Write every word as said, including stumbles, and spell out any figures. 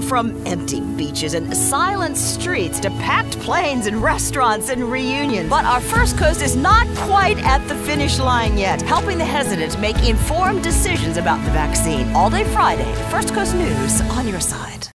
From empty beaches and silent streets to packed planes and restaurants and reunions. But our First Coast is not quite at the finish line yet, helping the hesitant make informed decisions about the vaccine. All day Friday, First Coast News on your side.